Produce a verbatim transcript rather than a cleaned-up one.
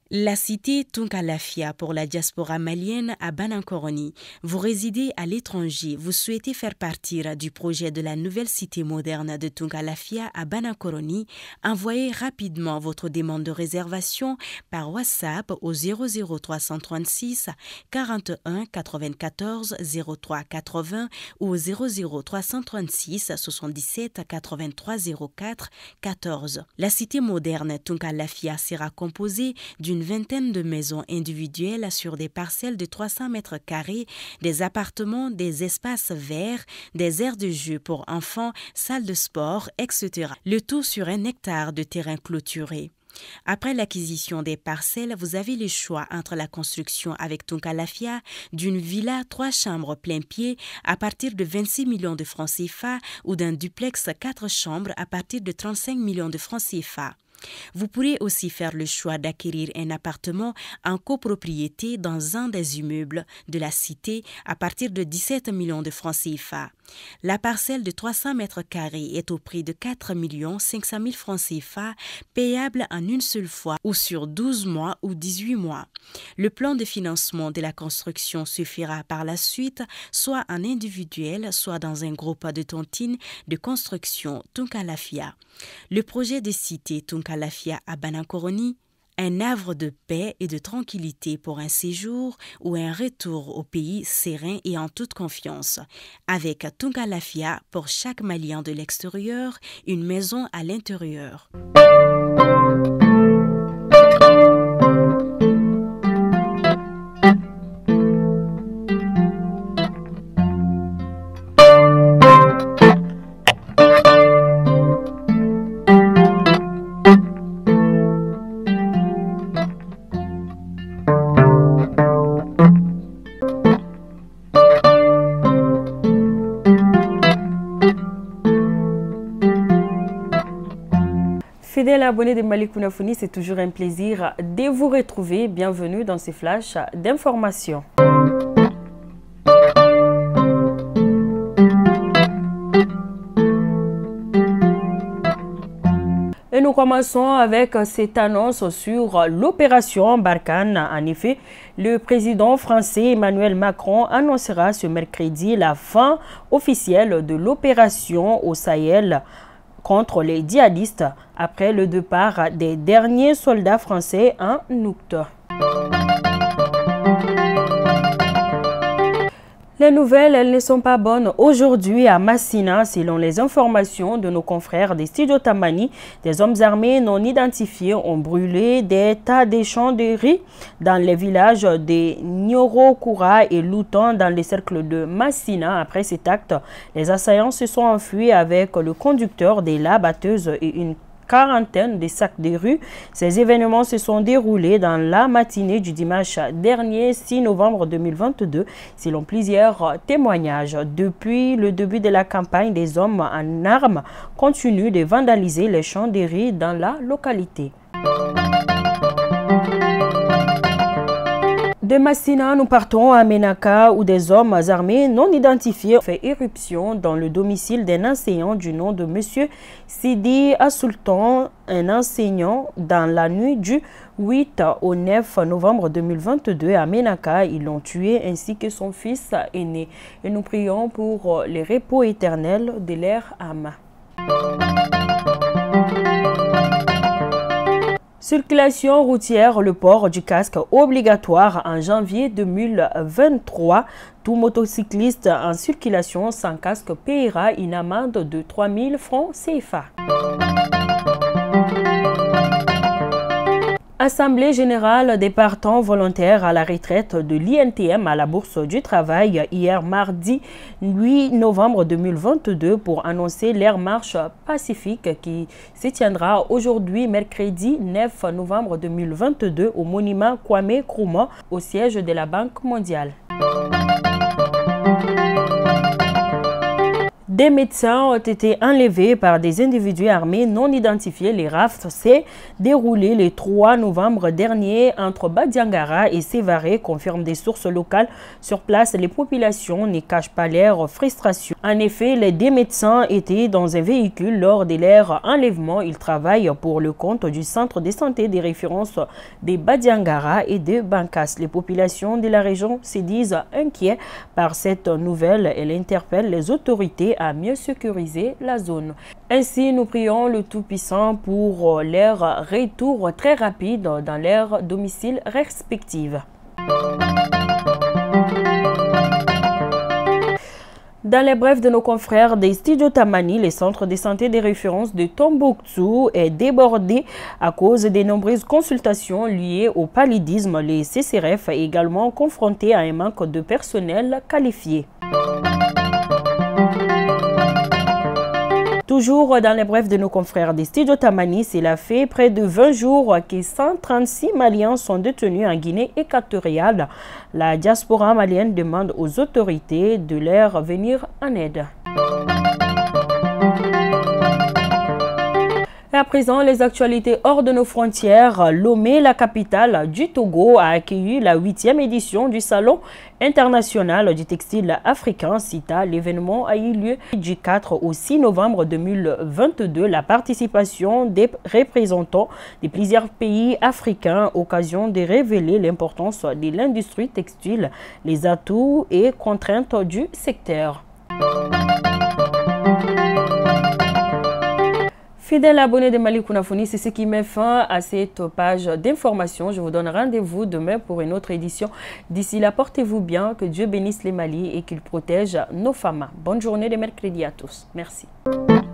La cité Tunkalafia pour la diaspora malienne à Banankoroni. Vous résidez à l'étranger, vous souhaitez faire partir du projet de la nouvelle cité moderne de Tunkalafia à Banankoroni. Envoyez rapidement votre demande de réservation par WhatsApp au zéro zéro trois cent trente-six quarante et un quatre-vingt-quatorze zéro trois quatre-vingts ou au zéro zéro trois cent trente-six soixante-dix-sept quatre-vingt-trois zéro quatre quatorze. La cité moderne Tunkalafia sera composée d'une vingtaine de maisons individuelles sur des parcelles de trois cents mètres carrés, des appartements, des espaces verts, des aires de jeu pour enfants, salles de sport, et cetera. Le tout sur un hectare de terrain clôturé. Après l'acquisition des parcelles, vous avez le choix entre la construction avec Tunkalafia d'une villa trois chambres plein pied à partir de vingt-six millions de francs C F A ou d'un duplex quatre chambres à partir de trente-cinq millions de francs C F A. Vous pourrez aussi faire le choix d'acquérir un appartement en copropriété dans un des immeubles de la cité à partir de dix-sept millions de francs C F A. La parcelle de trois cents mètres carrés est au prix de quatre millions cinq cent mille francs C F A, payable en une seule fois ou sur douze mois ou dix-huit mois. Le plan de financement de la construction se fera par la suite, soit en individuel, soit dans un groupe de tontines de construction Tunkalafia. Le projet de cité Tunkalafia à Banankoroni, un havre de paix et de tranquillité pour un séjour ou un retour au pays serein et en toute confiance. Avec Tunkalafia, pour chaque Malien de l'extérieur, une maison à l'intérieur. Fidèles abonnés de Malik Ounafouni, c'est toujours un plaisir de vous retrouver. Bienvenue dans ces flashs d'informations. Et nous commençons avec cette annonce sur l'opération Barkhane. En effet, le président français Emmanuel Macron annoncera ce mercredi la fin officielle de l'opération au Sahel contre les djihadistes après le départ des derniers soldats français en août. Les nouvelles, elles ne sont pas bonnes aujourd'hui à Massina, selon les informations de nos confrères des studios Tamani. Des hommes armés non identifiés ont brûlé des tas de champs de riz dans les villages de Nioro-Koura et Louton dans les cercles de Massina. Après cet acte, les assaillants se sont enfuis avec le conducteur de la batteuse et une quarantaine de sacs de rue. Ces événements se sont déroulés dans la matinée du dimanche dernier, six novembre deux mille vingt-deux, selon plusieurs témoignages. Depuis le début de la campagne, des hommes en armes continuent de vandaliser les champs de riz dans la localité. De Massina, nous partons à Menaka où des hommes armés non identifiés ont fait éruption dans le domicile d'un enseignant du nom de M. Sidi Assultan, un enseignant dans la nuit du huit au neuf novembre deux mille vingt-deux à Menaka. Ils l'ont tué ainsi que son fils aîné. Et nous prions pour le repos éternel de leur âme. Circulation routière, le port du casque obligatoire en janvier deux mille vingt-trois. Tout motocycliste en circulation sans casque paiera une amende de trois mille francs C F A. Assemblée générale des partants volontaires à la retraite de l'I N T M à la Bourse du Travail hier mardi huit novembre deux mille vingt-deux pour annoncer leur marche pacifique qui se tiendra aujourd'hui mercredi neuf novembre deux mille vingt-deux au monument Kwame Nkrumah au siège de la Banque mondiale. Des médecins ont été enlevés par des individus armés non identifiés. Les rafts s'est déroulé le trois novembre dernier entre Badiangara et Sévaré, confirment des sources locales. Sur place, les populations ne cachent pas leur frustration. En effet, les deux médecins étaient dans un véhicule lors de leur enlèvement. Ils travaillent pour le compte du centre de santé des références de Badiangara et de Bankas. Les populations de la région se disent inquiets par cette nouvelle. Elle interpelle les autorités à mieux sécuriser la zone. Ainsi, nous prions le Tout-Puissant pour leur retour très rapide dans leurs domiciles respectifs. Dans les brefs de nos confrères des studios Tamani, le centre de santé des références de Tombouctou est débordé à cause des nombreuses consultations liées au paludisme. Les C C R F est également confronté à un manque de personnel qualifié. Toujours dans les brefs de nos confrères des studios Tamani, cela fait près de vingt jours que cent trente-six Maliens sont détenus en Guinée équatoriale. La diaspora malienne demande aux autorités de leur venir en aide. Et à présent, les actualités hors de nos frontières. Lomé, la capitale du Togo, a accueilli la huitième édition du Salon international du textile africain, CITA. L'événement a eu lieu du quatre au six novembre deux mille vingt-deux. La participation des représentants de plusieurs pays africains, occasion de révéler l'importance de l'industrie textile, les atouts et contraintes du secteur. Fidèles abonnés de Mali Kunafoni, c'est ce qui met fin à cette page d'information. Je vous donne rendez-vous demain pour une autre édition. D'ici là, portez-vous bien, que Dieu bénisse les Mali et qu'il protège nos femmes. Bonne journée de mercredi à tous. Merci.